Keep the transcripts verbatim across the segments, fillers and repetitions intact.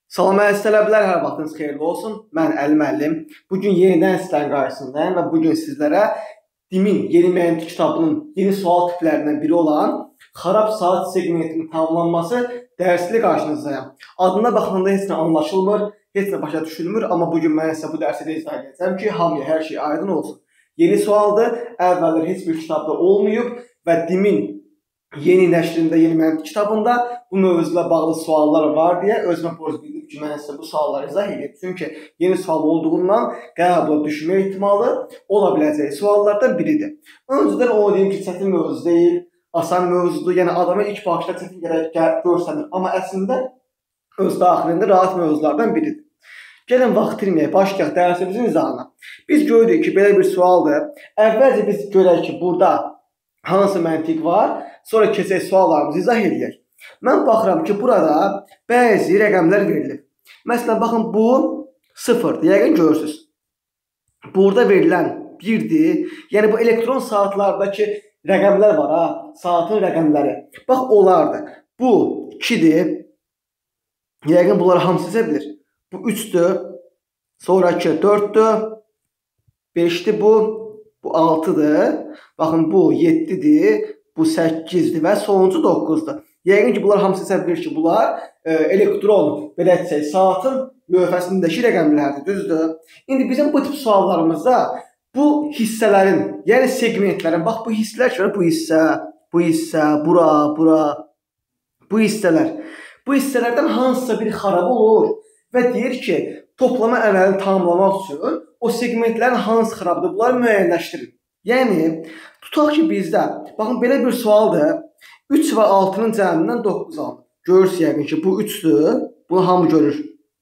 Salam əziz tələbələr, hər vaxtınız xeyirli olsun. Mən Əli müəllim. Bugün yenidən sizlərin qarşısındayım və bugün sizlərə DİM-in yeni məntiq kitabının yeni sual tiplərindən biri olan xarab saat segmentinin tamamlanması dərsiyle qarşınızdayım. Adına baxanda heç nə anlaşılmır, heç nə başa düşülmür, amma bugün mən sizə bu dərsi izah edəcəm ki, hamıya hər şey aydın olsun. Yeni sualdır, əvvəllər heç bir kitabda olmayıb və DİM-in yeni nəşrində, yeni məntiq kitabında bu mövzuyla bağlı suallar var deyə özümə borc bildim ki, mən sizə bu sualları izah edeyim. Çünki yeni sual olduğundan qəbula düşmə ehtimalı ola biləcəyi suallardan biridir. Öncədən onu deyim ki, çətin mövzu deyil, asan mövzudur. Yəni adama ilk baxışda çətin gərək görsənir, amma əslində öz daxilində rahat mövzulardan biridir. Gəlin vaxt itirməyək, başlayaq dərsimizin izahına. Biz gördük ki, belə bir sualdır. Əvvəlcə biz görək ki, burada hansı məntiq var, sonra keçək suallarımızı izah edək. Mən baxıram ki, burada bəzi rəqəmlər verilib. Məsələn, baxın, bu sıfırdır, yəqin görürsünüz. Burada verilən birdir, yəni bu elektron saatlardakı rəqəmlər var, ha, saatın rəqəmləri. Bax, onlardır. Bu ikidir, yəqin bunları hamısı sizə bilir. Bu üçdür, sonraki dörddür, beşdir bu, bu altıdır, baxın bu yeddidir, bu səkkizdir və sonuncu doqquzdur. Yəqin ki, bunlar hamısı sizə bilir ki, bunlar e, elektron, belə etsək, saatın lövhəsindəki rəqəmlərdir, düzdür? İndi bizim bu tip suallarımızda bu hissələrin, yəni segmentlərin, bax bu hissələr ki, bu hissə, bu hissə, bura, bura, bu hissələr. Bu hissələrdən hansısa bir xarab olur və deyir ki, toplama əməlini tamamlamaq üçün o segmentlərin hansı xarabdır, bunları müəyyənləşdirin. Yəni, tutaq ki, bizdə, baxın, belə bir sualdır, üç və altının cəmindən doqquz alınır. Görürsünüz yəqin ki, bu üçdür, bunu hamı görür.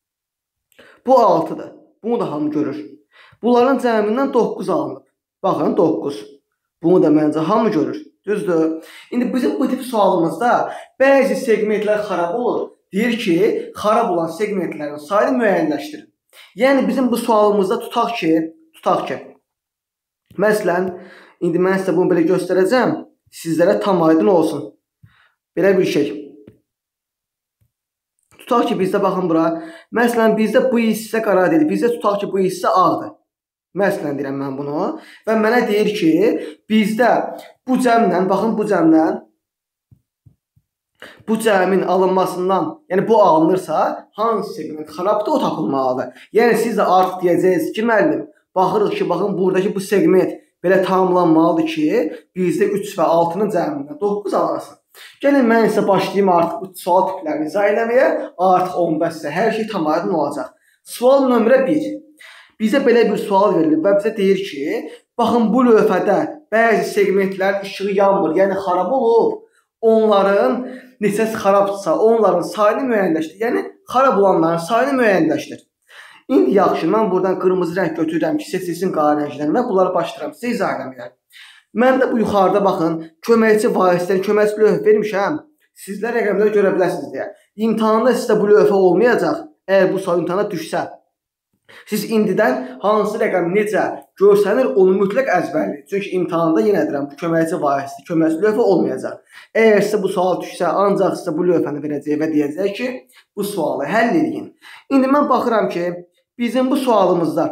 Bu altıdır, bunu da hamı görür. Bunların cəmindən doqquz alınır. Baxın, doqquz. Bunu da məncə hamı görür, düzdür? İndi bizim bu tip sualımızda bəzi segmentlər xarab olur. Deyir ki, xarab olan segmentlərin sayını müəyyənləşdirin. Yəni, bizim bu sualımızda tutaq ki, tutaq ki, məsələn, indi mən sizə bunu belə göstərəcəm, sizlərə tam aydın olsun. Belə bir şey. Tutaq ki, bizdə baxın bura, məsələn, bizdə bu hissə qara deyil, bizdə tutaq ki, bu hissə ağdır. Məsələn, deyirəm mən bunu və mənə deyir ki, bizdə bu cəmlə, baxın bu cəmlə, bu cəmin alınmasından, yəni bu alınırsa, hansı segment xarabdır, o tapılmalıdır. Yəni, siz də artıq deyəcəksiniz ki, müəllim, baxırıq ki, baxın, buradakı bu segment belə tamamlanmalıdır ki, bizdə üç və altının cəmindən doqquz alınsın. Gəlin, mən isə başlayayım artıq bu sual tiplərini izah eləməyə, artıq onda sizə hər şey tam aydın olacaq. Sual nömrə bir. Bizə belə bir sual verilir və bizə deyir ki, baxın, bu lövhədə bəzi segmentlərin işığı yanmır, yəni xarab olub, onların neçəsi xarabdırsa, onların sayını müəyyənləşdir. Yəni, xarab olanların sayını müəyyənləşdir. İndi yaxşı, mən buradan qırmızı rəng götürürəm ki, seçilsin qara rəngdən və bunları başlayıram sizə izah eləməyə. Mən də bu yuxarıda baxın, köməkçi vasitənin köməkçi lövhə vermişəm. Sizlər rəqəmləri görə biləsiniz deyə. İmtahanda sizdə bu lövhə olmayacaq, əgər bu sual imtahana düşsə. Siz indidən hansı rəqəm necə görsənir, onu mütləq əzbərləyin. Çünki imtahanda yenə deyirəm, bu köməkçi vasitə, köməkçi lövhə olmayacaq. Əgər sizə bu sual düşsə, ancaq sizə bu lövhəni verəcək və deyəcək ki, bu sualı həll edin. İndi mən baxıram ki, bizim bu sualımızda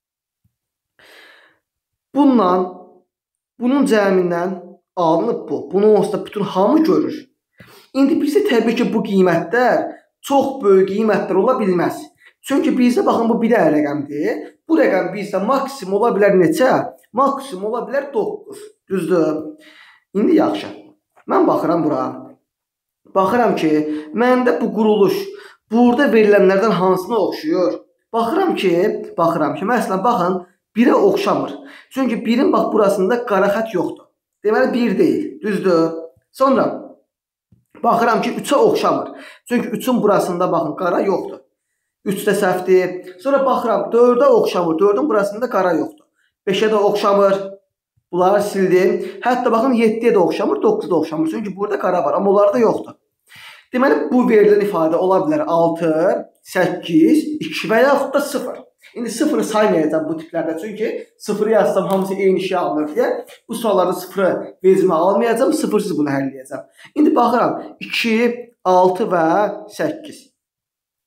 bundan, bunun cəmindən alınıb bu. Bunu onsuz da bütün hamı görür. İndi bizdə təbii ki, bu qiymətlər çox böyük qiymətlər ola bilməz. Çünki bizdə, baxın, bu bir dənə rəqəmdir. Bu rəqəm bizdə maksimum ola bilər neçə? Maksimum ola bilər doqquz. Düzdür? İndi yaxşı. Mən baxıram bura. Baxıram ki, məndə bu quruluş burada verilənlərdən hansına oxşuyur? Baxıram ki, baxıram ki, məsələn, baxın, birə oxşamır. Çünki birin, bax, burasında qara xət yoxdur. Deməli, bir deyil. Düzdür? Sonra, baxıram ki, üçə oxşamır. Çünki üçün burasında, baxın, qara yoxdur. üç də səhvdir. Sonra baxıram, dördə oxşamır. dördün burasında qara yoxdur. beşə də oxşamır. Bunları sildim. Hətta baxın, yeddiyə də oxşamır, doqquza da oxşamır. Çünki burada qara var, amma onlarda yoxdur. Deməli, bu verilən ifadə ola bilər altı, səkkiz, iki və yaxud da sıfır. İndi sıfırı saymayacağım bu tiplərdə. Çünki sıfırı yazsam hamısı eyni şey alınır deyə bu suallarda sıfırı vecimə almayacağım, sıfırsız bunu həll edəcəm. İndi baxıram, iki, altı və səkkiz.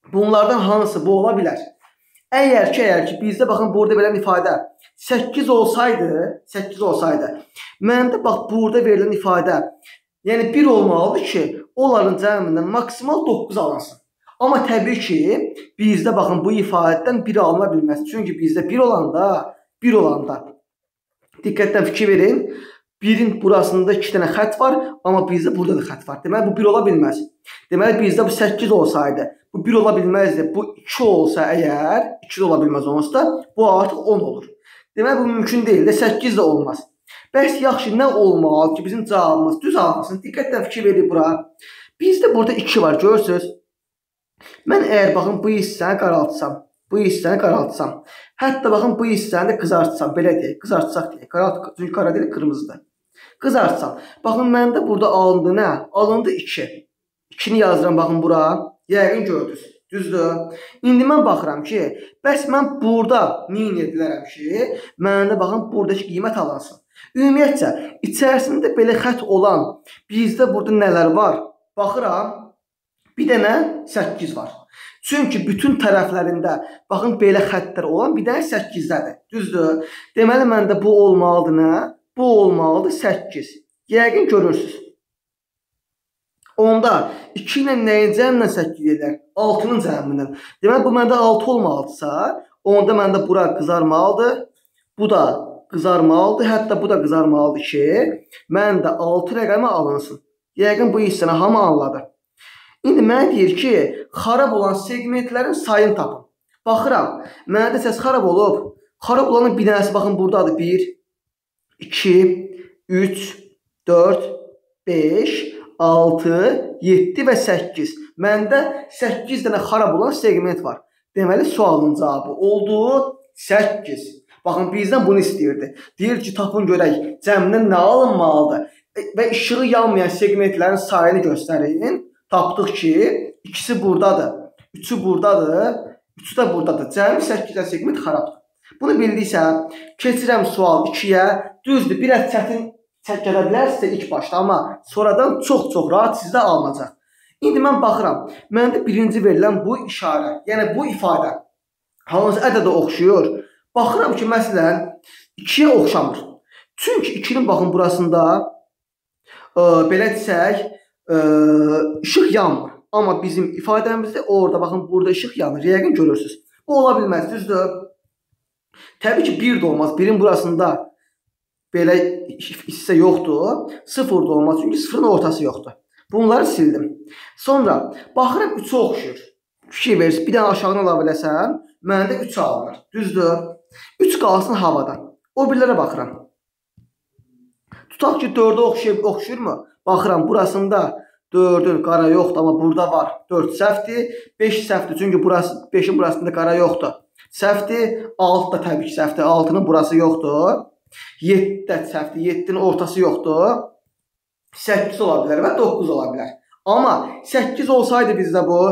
Bunlardan hansı bu ola bilər? Əgər ki, əgər ki, bizdə baxın burada verilən ifadə səkkiz olsaydı, səkkiz olsaydı, məndə bax burada verilən ifadə, yəni bir olmalıdır ki, onların cəmindən maksimal doqquz alınsın. Amma təbii ki, bizdə baxın bu ifadədən bir alına bilməz. Çünki bizdə bir olanda, bir olanda, diqqətlə fikir verin, birin burasında iki dənə xətt var, amma bizdə burada da xətt var. Deməli, bu bir ola bilməz. Deməli, bizdə bu səkkiz olsaydı, bu bir ola bilməzdi. Bu iki olsa əgər, iki də ola bilməz onsuz da, bu artıq on olur. Deməli, bu mümkün deyil də, səkkiz də olmaz. Bəs yaxşı, nə olmalı ki, bizim cavabımız düz almasın? Diqqətlə fikir verin bura. Bizdə burada iki var, görürsünüz. Mən əgər baxın, bu hissəni qaraltsam, bu hissəni qaraltsam, hətta baxın, bu hissəni də qızartsam, belə deyək, qızartsaq deyək, çünki qara deyil, qırmızıdır. Qızartsam, baxın, məndə burada alındı nə? Alındı iki. ikini yazıram, baxın, bura. Yəqin gördünüz, düzdür. İndi mən baxıram ki, bəs mən burada min edilərəm ki, məndə baxın, buradakı qiymət alansın. Ümumiyyətcə, içərisində belə xət olan, bizdə burada nələr var? Baxıram, bir dənə səkkiz var. Çünki bütün tərəflərində, baxın, belə xəttlər olan bir dənə səkkizlədir, düzdür. Deməli, məndə bu olmalıdır nə? Bu olmalıdır səkkiz. Yəqin görürsünüz. Onda iki ilə nəyin cəmindən səkkiz edər? altının cəmindən. Deməli, bu məndə altı olmalıdırsa, onda məndə bura qızarmalıdır, bu da qızarmalıdır, hətta bu da qızarmalıdır ki, məndə altı rəqəmi alınsın. Yəqin bu hissəni hamı anladı. İndi mənə deyir ki, xarab olan segmentlərin sayını tapın. Baxıram, məndə səs xarab olub. Xarab olanın bir dənəsi, baxın, buradadır. bir, iki, üç, dörd, beş, altı, yeddi və səkkiz. Məndə səkkiz dənə xarab olan segment var. Deməli, sualın cavabı oldu səkkiz. Baxın, bizdən bunu istəyirdi. Deyir ki, tapın görək, cəmindən nə alınmalıdır? Və işığı yanmayan segmentlərin sayını göstərin. Tapdıq ki, ikisi buradadır, üçü buradadır, üçü də buradadır. Cəmi səkkiz dənə segment xarabdır. Bunu bildiksə, keçirəm sual ikiyə. Düzdür, bir az çətin gələ bilərsə ilk başda, amma sonradan çox-çox rahat sizdə alınacaq. İndi mən baxıram, məndə birinci verilən bu işarə, yəni bu ifadə hansı ədədə oxşuyur? Baxıram ki, məsələn, ikiyə oxşamır. Çünki ikinin baxın burasında, ə, belə desək, ə, işıq yanmır. Amma bizim ifadəmizdə orada, baxın, burada işıq yanır. Yəqin görürsünüz. Bu ola bilməz, düzdür. Təbii ki, bir də olmaz. Birin burasında belə hissə yoxdur. Sıfır da olmaz, çünki sıfırın ortası yoxdur. Bunları sildim. Sonra baxıram üçə oxşuyur. Fikir verirsiniz, bir dənə aşağıdan ala biləsən, məndə üç alınır. Düzdür. üç qalsın havadan. O birlərə baxıram. Tutaq ki, dördə oxşuyur, oxşuyurmu? Baxıram, burasında dördün qara yoxdur, amma burada var. dörd səhvdir, beş səhvdir, çünki burası, beşin burasında qara yoxdur. Səhvdir, altı da təbii ki, səhvdir, altının burası yoxdur. yeddi də səhvdir, yeddinin ortası yoxdur. səkkiz ola bilər və doqquz ola bilər. Amma səkkiz olsaydı bizdə bu,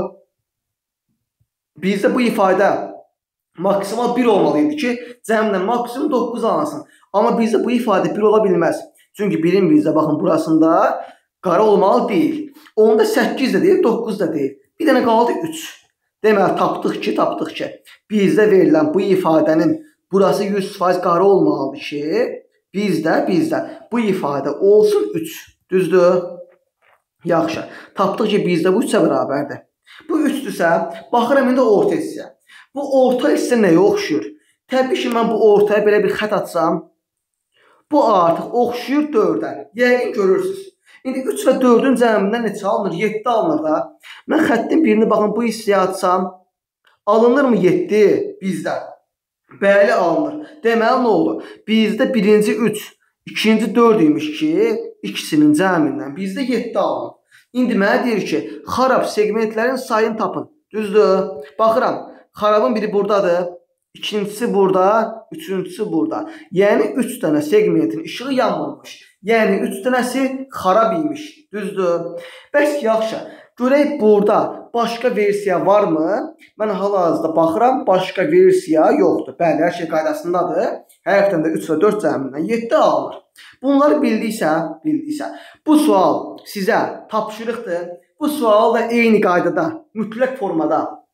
bizdə bu ifadə maksimal bir olmalıydı ki, cəmdən maksimum doqquz alınsın. Amma bizdə bu ifadə bir ola bilməz. Çünki birin bizdə, baxın, burasında qara olmalı deyil. Onda səkkiz də deyil, doqquz da deyil. Bir dənə qaldı üç. Deməli, tapdıq ki, tapdıq ki, bizdə verilən bu ifadənin burası yüz faiz qara olmalıdır ki, bizdə, bizdə bu ifadə olsun üç. Düzdür? Yaxşı. Tapdıq ki, bizdə bu üçə bərabərdir. Bu üçdürsə, baxıram indi orta hissə. Bu orta hissə nəyə oxşuyur? Təbii ki, mən bu ortaya belə bir xət atsam, bu artıq oxşuyur dördə. Yəqin görürsünüz. İndi üç və dördün cəmindən neçə alınır? yeddi alınır da. Mən xəttin birini, baxın, bu hissəyə atsam, alınırmı yeddi bizdə? Bəli, alınır. Deməli, nə oldu? Bizdə birinci üç, ikinci dörd imiş ki, ikisinin cəmindən bizdə yeddi alınır. İndi mənə deyir ki, xarab segmentlərin sayını tapın. Düzdür? Baxıram, xarabın biri buradadır, ikincisi burada, üçüncüsü burada. Yəni, üç dənə segmentin işığı yanmamış. Yəni, üç dənəsi xarab imiş. Düzdür? Bəs yaxşı, görək burada başqa versiya varmı? Mən hal-hazırda baxıram, başqa versiya yoxdur. Bəli, hər şey qaydasındadır. Həqiqətən də üç və dörd cəmindən yeddi alınır. Bunları bildiksə, bildiksə, bu sual sizə tapşırıqdır. Bu sual da eyni qaydada, mütləq formada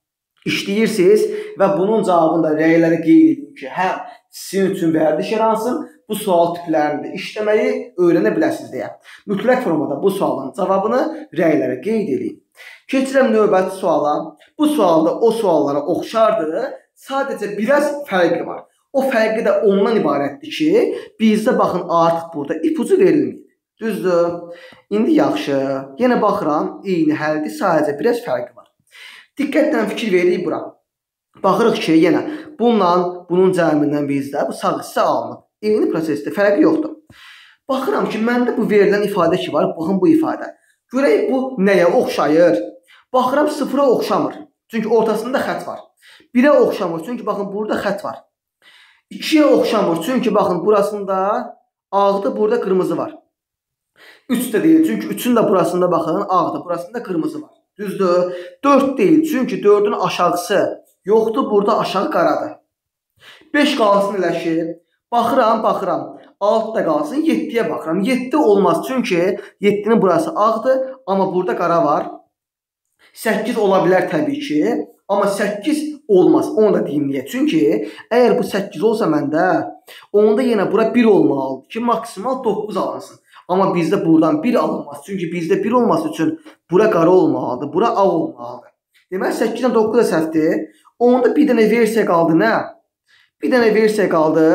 işləyirsiniz və bunun cavabında rəylərə qeyd edin ki, həm sizin üçün vərdiş yaransın, bu sual tiplərində işləməyi öyrənə biləsiniz deyə. Mütləq formada bu sualın cavabını rəylərə qeyd edin. Keçirəm növbəti suala. Bu sualda o suallara oxşardır, sadəcə biraz fərqi var. O fərqi də ondan ibarətdir ki, bizdə baxın artıq burada ipucu verilmir. Düzdür? İndi yaxşı. Yenə baxıram, eyni həldir, sadəcə biraz fərqi var. Diqqətlə fikir veririk bura. Baxırıq ki, yenə bununla bunun cəmindən bizdə bu sağ hissə alınıb. Eyni prosesdə fərqi yoxdur. Baxıram ki, məndə bu verilən ifadə ki var, baxın bu ifadə. Görək bu nəyə oxşayır? Baxıram sıfıra oxşamır. Çünki ortasında xət var. birə oxşamır. Çünki baxın burada xət var. ikiyə oxşamır. Çünki baxın burasında ağda, burada qırmızı var. üç də deyil. Çünki üçün də burasında baxın ağda, burasında qırmızı var. Düzdür? dörd deyil. Çünki dördün aşağısı yoxdur. Burada aşağı qaradır. beş qalsın elə ki, baxıram, baxıram. altı da qalsın, yeddiyə baxıram. yeddi olmaz. Çünki yeddinin burası ağdır. Amma burada qara var. səkkiz ola bilər təbii ki. Amma səkkiz olmaz. Onu da deyim niyə? Çünki əgər bu səkkiz olsa məndə, onda yenə bura bir olmalıdır ki, maksimal doqquz alınsın. Amma bizdə buradan bir alınmaz. Çünki bizdə bir olması üçün bura qara olmalıdır. Bura ağ olmalıdır. Deməli, səkkizdən doqquz da səhvdir. Onda bir dənə versiya qaldı nə? Bir dənə versiya qaldı.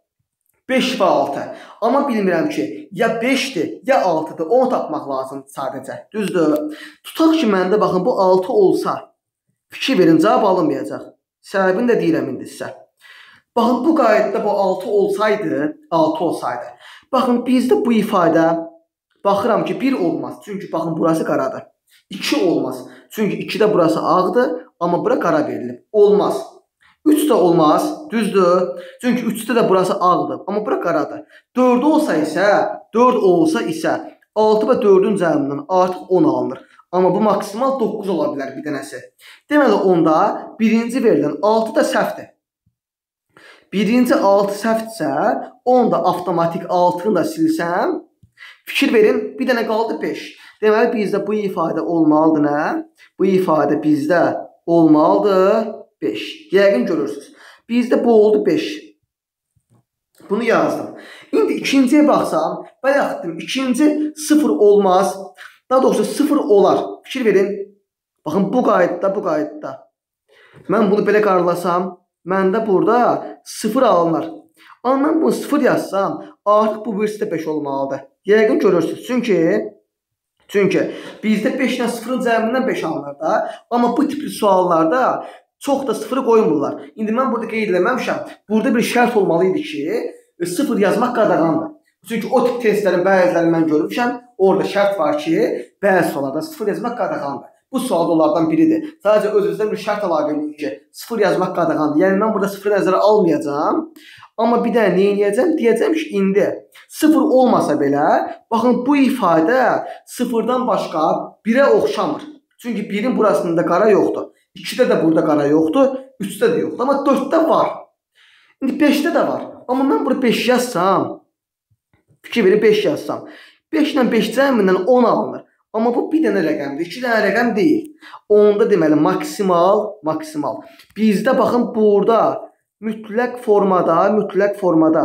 beş və altı. Amma bilmirəm ki, ya beşdir, ya altıdır. Onu tapmaq lazım sadəcə. Düzdür? Tutaq ki, məndə baxın, bu altı olsa, fikir verin, cavab alınmayacaq. Səbəbini də deyirəm indi sizə. Baxın, bu qaydada bu altı olsaydı, altı olsaydı. Baxın, bizdə bu ifadə, baxıram ki, bir olmaz. Çünki baxın, burası qaradır. iki olmaz. Çünki ikidə burası ağdır, amma bura qara verilib. Olmaz. üç də olmaz. Düzdür? Çünki üçdə də burası ağdır, amma bura qaradır. dörd olsa isə, dörd olsa isə, altı və dördün cəmindən artıq on alınır. Amma bu maksimal doqquz ola bilər bir dənəsi. Deməli, onda birinci verilən altı da səhvdir. Birinci altı səhvdirsə, onda avtomatik altını da silsəm, fikir verin, bir dənə qaldı beş. Deməli, bizdə bu ifadə olmalıdır nə? Bu ifadə bizdə olmalıdır beş. Yəqin görürsünüz. Bizdə bu oldu beş. Bunu yazdım. İndi ikinciyə baxsam, bayaq dedim, ikinci sıfır olmaz. Daha doğrusu sıfır olar. Fikir verin. Baxın, bu qaydada, bu qaydada. Mən bunu belə qarlasam, məndə burada sıfır alınır. Amma mən bunu sıfır yazsam, artıq bu birisi də beş olmalıdır. Yəqin görürsünüz. Çünki çünki bizdə beş ilə sıfırın cəmindən beş alınır da. Amma bu tipli suallarda çox da sıfırı qoymurlar. İndi mən burada qeyd eləməmişəm. Burada bir şərt olmalı idi ki, sıfır yazmaq qadağandır. Çünki o tip testlərin bəzilərini mən görmüşəm. Orada şərt var ki, bəzi suallarda sıfır yazmaq qadağandır. Bu sual da onlardan biridir. Sadəcə öz-özdən bir şərt əlavə edin ki, sıfır yazmaq qadağandır. Yəni mən burada sıfır nəzərə almayacağam. Amma bir dənə nə edəcəm? Deyəcəm ki, indi sıfır olmasa belə, baxın bu ifadə sıfırdan başqa birə oxşamır. Çünki birin burasında qara yoxdur. ikidə də burada qara yoxdur, üçdə də yoxdur. Amma dörddə var. İndi beşdə də var. Amma mən burada beş yazsam, fikir verin, beş yazsam, beş ilə beş cəmindən on alınır. Amma bu bir dənə rəqəmdir, iki dənə rəqəm deyil. Onda deməli maksimal, maksimal. Bizdə baxın burada mütləq formada, mütləq formada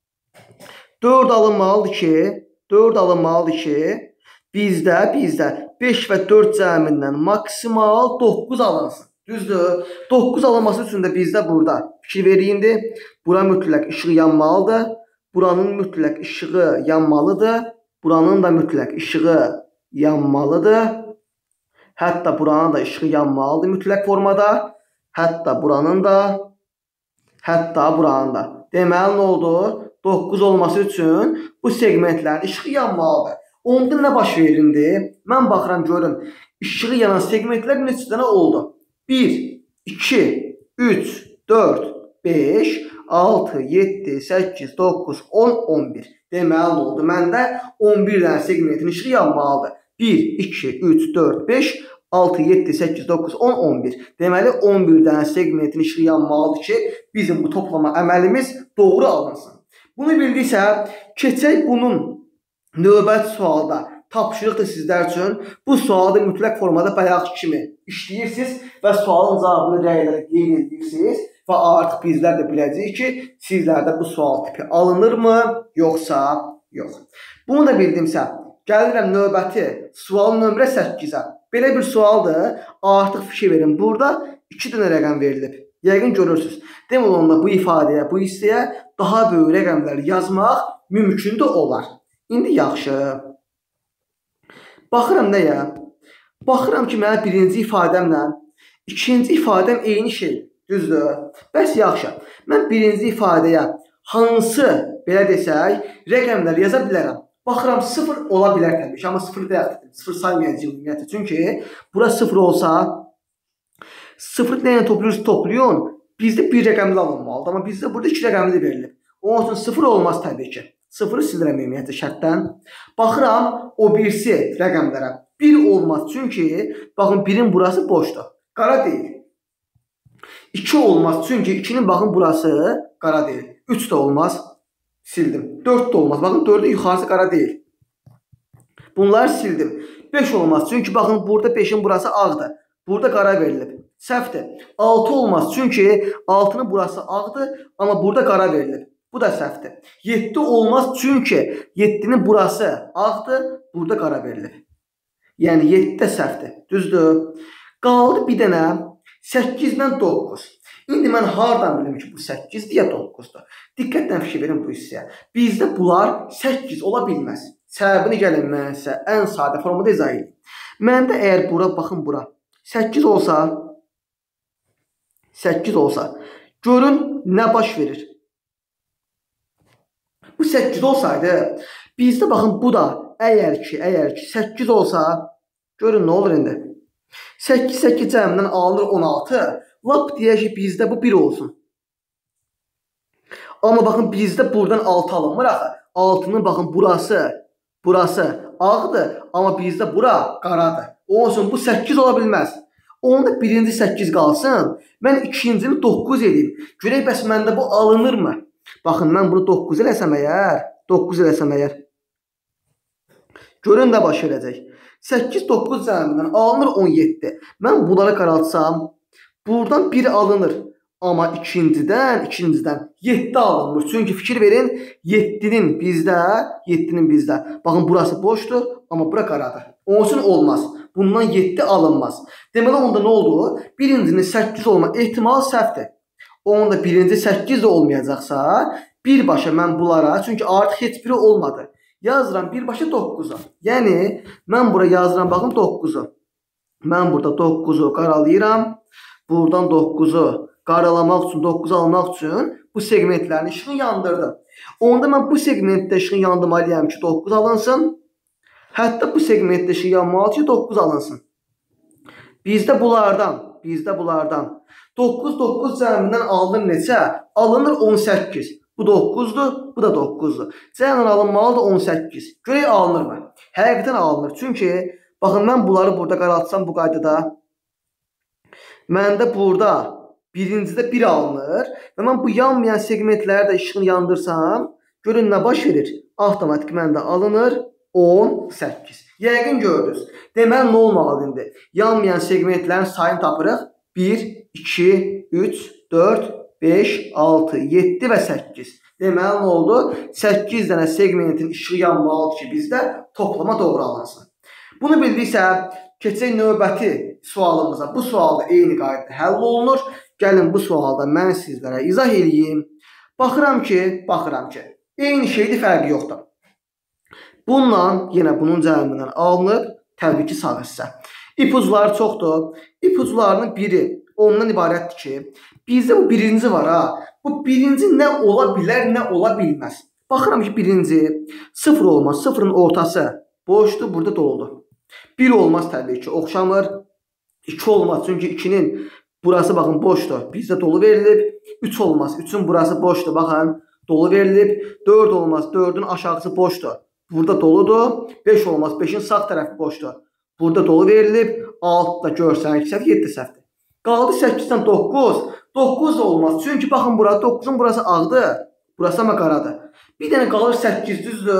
dörd alınmalıdır ki, dörd alınmalıdır ki, bizdə, bizdə beş və dörd cəmindən maksimal doqquz alınsın. Düzdür? doqquz alınması üçün də bizdə burada fikir veriyindir. Bura mütləq işığı yanmalıdır. Buranın mütləq işığı yanmalıdır. Buranın da mütləq işığı yanmalıdır. Hətta buranın da işığı yanmalıdır mütləq formada. Hətta buranın da, hətta buranın da. Deməli, nə oldu? doqquz olması üçün bu segmentlərin işığı yanmalıdır. Onda nə baş verildi? Mən baxıram, görün. İşığı yanan segmentlər neçə dənə oldu? bir, iki, üç, dörd, beş, altı, yeddi, səkkiz, doqquz, on, on bir. Deməli, nə oldu? Məndə on bir dənə segmentin işığı yanmalıdır. bir, iki, üç, dörd, beş, altı, yeddi, səkkiz, doqquz, on, on bir. Deməli, on bir dənə segmentin işığı yanmalıdır ki, bizim bu toplama əməlimiz doğru alınsın. Bunu bildiksə, keçək bunun növbət sualda tapşırıq da sizlər üçün. Bu sualı mütləq formada bayaq kimi işləyirsiniz və sualın cavabını rəylərə qeyd edirsiniz və artıq bizlər də biləcəyik ki, sizlərdə bu sual tipi alınırmı, yoxsa yox. Bunu da bildimsə, gəlirəm növbəti sual nömrə səkkizə. Belə bir sualdır. Artıq fikir verin. Burada iki dənə rəqəm verilib. Yəqin görürsünüz. Demək onda bu ifadəyə, bu hissəyə daha böyük rəqəmlər yazmaq mümkün də olar. İndi yaxşı. Baxıram nəyə? Baxıram ki, mənə birinci ifadəmlə ikinci ifadəm eyni şey. Düzdür? Bəs yaxşı. Mən birinci ifadəyə hansı, belə desək, rəqəmlər yaza bilərəm? Baxıram, sıfır ola bilər təbii ki, amma sıfır deyək, sıfır saymayacaq ümumiyyətlə. Çünki bura sıfır olsa, sıfır ilə toplayırız, toplayın, bizdə bir rəqəmli alınmalıdır. Amma bizdə burada iki rəqəmli verilib. Onun üçün sıfır olmaz təbii ki. Sıfırı silirəm ümumiyyətlə şərtdən. Baxıram, o birisi rəqəmlərə. bir olmaz, çünki, baxın, birin burası boşdur. Qara deyil. iki olmaz, çünki ikinin baxın burası qara deyil. üç də olmaz. Sildim. dörd də olmaz. Baxın, dördün yuxarısı qara deyil. Bunları sildim. beş olmaz. Çünki baxın, burada beşin burası ağdır. Burada qara verilib. Səhvdir. altı olmaz. Çünki altının burası ağdır. Amma burada qara verilib. Bu da səhvdir. yeddi olmaz. Çünki yeddinin burası ağdır. Burada qara verilib. Yəni yeddi də səhvdir. Düzdür. Qaldı bir dənə səkkizdən doqquz. İndi mən hardan bilim ki, bu səkkizdir ya doqquzdur? Diqqətlə fikir verin bu hissəyə. Bizdə bunlar səkkiz ola bilməz. Səbəbini gəlin mən sizə ən sadə formada izah edeyim. Məndə əgər bura, baxın bura, səkkiz olsa, səkkiz olsa, görün nə baş verir? Bu səkkiz olsaydı, bizdə baxın bu da əgər ki, əgər ki, səkkiz olsa, görün nə olur indi? səkkiz, səkkiz cəmindən alınır on altı. Lap deyək ki, bizdə bu bir olsun. Amma baxın, bizdə buradan altı alınmır axı. altının baxın, burası, burası ağdır. Amma bizdə bura qaradır. Onun üçün bu səkkiz ola bilməz. Onda birinci səkkiz qalsın. Mən ikincini doqquz edeyim. Görək, bəs məndə bu alınırmı? Baxın, mən bunu doqquz eləsəm əgər, doqquz eləsəm əgər. Görün nə baş verəcək. səkkiz, doqquz cəmindən alınır on yeddi. Mən bunları qaraltsam, buradan bir alınır. Amma ikincidən, ikincidən yeddi alınmır. Çünki fikir verin, yeddinin bizdə, yeddinin bizdə. Baxın, burası boşdur, amma bura qaradır. Onun üçün olmaz. Bundan yeddi alınmaz. Deməli, onda nə oldu? Birincinin səkkiz olma ehtimalı səhvdir. Onda birinci səkkiz də olmayacaqsa, birbaşa mən bunlara, çünki artıq heç biri olmadı. Yazıram birbaşa doqquzu. Yəni, mən bura yazıram, baxın, doqquzu. Mən burada doqquzu qaralayıram. Buradan doqquzu qaralamaq üçün, doqquzu almaq üçün bu segmentlərin işığını yandırdım. Onda mən bu segmentdə işığını yandırmalıyam ki, doqquz alınsın. Hətta bu segmentdə işığı yanmalı ki, doqquz alınsın. Bizdə bunlardan, bizdə bunlardan doqquz, doqquz cəmindən alınır neçə? Alınır on səkkiz. Bu doqquzdur, bu da doqquzdur. Cəmdən alınmalıdır on səkkiz. Görək alınırmı? Həqiqətən alınır. Çünki, baxın, mən bunları burada qaratsam bu qaydada. Məndə burada birincidə bir alınır və mən bu yanmayan segmentləri də işığını yandırsam, görün nə baş verir? Avtomatik məndə alınır on səkkiz. Yəqin gördünüz. Deməli, nə olmalıdır indi? Yanmayan segmentlərin sayını tapırıq. bir, iki, üç, dörd, beş, altı, yeddi və səkkiz. Deməli, nə oldu? səkkiz dənə segmentin işığı yanmalıdır ki, bizdə toplama doğru alınsın. Bunu bildiksə, keçək növbəti sualımıza. Bu sualda eyni qaydada həll olunur. Gəlin bu sualda mən sizlərə izah edeyim. Baxıram ki, baxıram ki, eyni şeydir, fərqi yoxdur. Bununla, yenə bunun cəmindən alınıb, təbii ki, sağ hissə. İpucları çoxdur. İpuclarının biri ondan ibarətdir ki, bizdə bu birinci var ha. Bu birinci nə ola bilər, nə ola bilməz. Baxıram ki, birinci sıfır olmaz. Sıfırın ortası boşdur, burada doludur. bir olmaz təbii ki, oxşamır. iki olmaz, çünki ikinin burası baxın boşdur. Bizdə dolu verilib. üç olmaz. üçün burası boşdur. Baxın, dolu verilib. dörd olmaz. dördün aşağısı boşdur. Burada doludur. beş olmaz. beşin sağ tərəfi boşdur. Burada dolu verilib. altı da görsən ki, səhv, yeddi səhvdir. Qaldı səkkizdən doqquz. doqquz da olmaz. Çünki baxın bura doqquzun burası ağdır. Burası amma qaradır. Bir dənə qalır səkkiz, düzdür.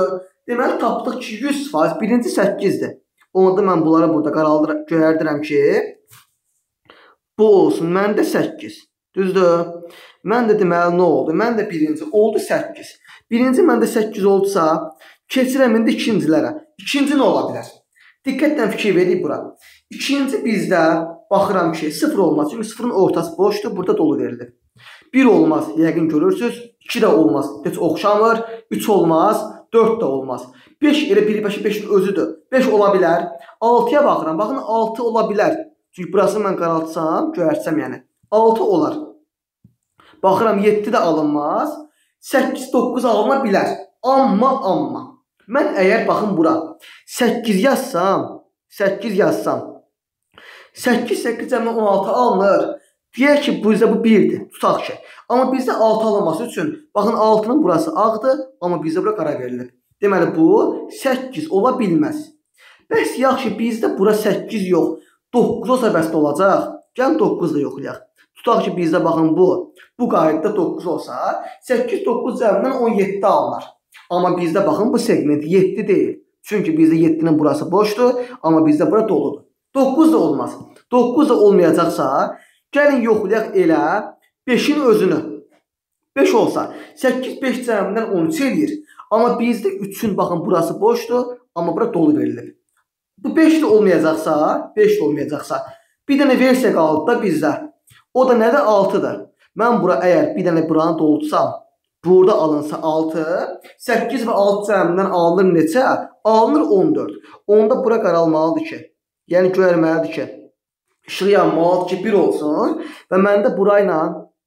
Deməli tapdıq ki, yüz faiz birinci səkkizdir. Onda mən bunları burada qaraldıram, göyərdirəm ki, bu olsun məndə səkkiz. Düzdür? Mən də deməli nə oldu? Mən də birinci oldu səkkiz. Birinci məndə səkkiz oldusa, keçirəm indi ikincilərə. İkinci nə ola bilər? Diqqətlə fikir verin bura. İkinci bizdə baxıram ki, sıfır olmaz. Çünki sıfırın ortası boşdur, burada dolu verilir. bir olmaz, yəqin görürsünüz. iki də olmaz, heç oxşamır. üç olmaz, dörd də olmaz. beş elə bir beşin beşin özüdür. beş ola bilər. altıya baxıram. Baxın altı ola bilər. Çünki burasını mən qaraltsam, göyərtsəm yəni. altı olar. Baxıram yeddi də alınmaz. səkkiz doqquz alına bilər. Amma, amma. Mən əgər baxın bura səkkiz yazsam, səkkiz yazsam, səkkiz səkkiz cəmlə on altı alınır. Deyək ki, bizdə bu birdir. Tutaq ki. Amma bizdə altı alınması üçün, baxın altının burası ağdır, amma bizdə bura qara verilir. Deməli bu səkkiz ola bilməz. Bəs yaxşı bizdə bura səkkiz yox, doqquz olsa bəs də olacaq. Gəlin doqquz da yoxlayaq. Tutaq ki, bizdə baxın bu, bu qaydada doqquz olsa, səkkiz doqquz cəmdən on yeddi alınır. Amma bizdə baxın bu segment yeddi deyil. Çünki bizdə yeddinin burası boşdur, amma bizdə bura doludur. doqquz da olmaz. doqquz da olmayacaqsa, gəlin yoxlayaq elə beşin özünü. beş olsa, səkkiz beş cəmindən on üç eləyir. Amma bizdə üçün baxın burası boşdur, amma bura dolu verilir. Bu beş də olmayacaqsa, beş də olmayacaqsa, bir dənə versiya qaldı da bizdə. O da nədir? altıdır. Mən bura əgər bir dənə buranı doldursam, burada alınsa altı, səkkiz və altı cəmindən alınır neçə? Alınır on dörd. Onda bura qaralmalıdır ki, yəni görməlidir ki, işıq yanmalıdır ki, bir olsun və məndə burayla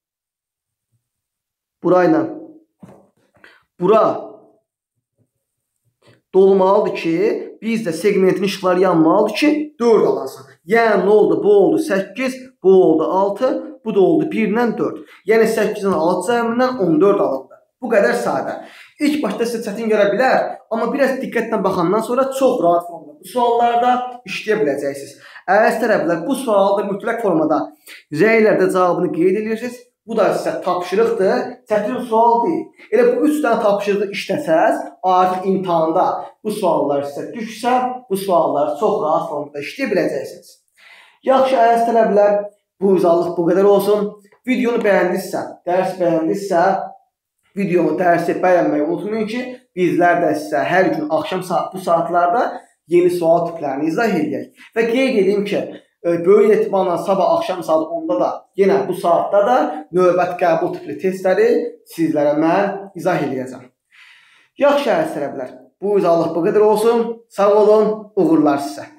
burayla bura dolmalıdır ki, bizdə segmentin işıqları yanmalıdır ki, dörd alansın. Yəni nə oldu? Bu oldu səkkiz, bu oldu altı, bu da oldu bir ilə dörd. Yəni səkkizin altı cəmindən on dörd alındı. Bu qədər sadə. İlk başda sizə çətin görə bilər, amma biraz diqqətlə baxandan sonra çox rahat formada bu suallarda işləyə biləcəksiniz. Əgər istərəblər bu sualda mütləq formada rəylərdə cavabını qeyd edirsiniz. Bu da sizə tapşırıqdır, çətin sual deyil. Elə bu üç dənə tapşırığı işləsəz, artıq imtahanda bu suallar sizə düşsə, bu sualları çox rahat formada işləyə biləcəksiniz. Yaxşı, əgər istərəblər bu uzaqlıq bu qədər olsun. Videonu bəyəndirsə, dərs bəyəndirsə, videomu, dərsi bəyənməyi unutmayın ki, bizlər də sizə hər gün axşam saat, bu saatlarda yeni sual tiplərini izah edək. Və qeyd edeyim ki, böyük ehtimalla sabah axşam saat onda da yenə bu saatda da növbət qəbul tipli testləri sizlərə mən izah edəcəm. Yaxşı, əziz tələbələr, bu izahlıq bu qədər olsun. Sağ olun, uğurlar sizə.